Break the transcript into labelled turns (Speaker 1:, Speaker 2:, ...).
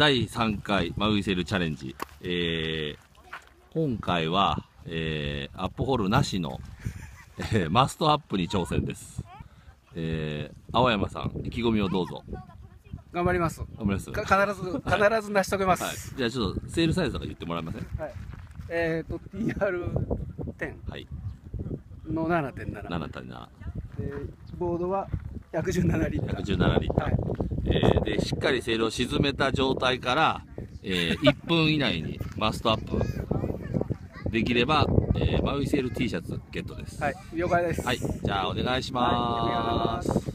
Speaker 1: 第3回マウイセルチャレンジ。今回は、アップホールなしの、マストアップに挑戦です。青山さん、意気込みをどうぞ。
Speaker 2: 頑張ります。
Speaker 1: 頑張ります。
Speaker 2: 必ず成し遂げます。
Speaker 1: はい、じゃあちょっとセールサイズとか言ってもらえません？
Speaker 2: はい。TR10
Speaker 1: はい。
Speaker 2: の 7.7。
Speaker 1: 7.7。
Speaker 2: ボードは117リッター。
Speaker 1: 117リッター。はい、でしっかりセールを沈めた状態から、1分以内にマストアップできれば、マウイセール T シャツゲットです。
Speaker 2: はい、了解です。
Speaker 1: はい、じゃあお願いします。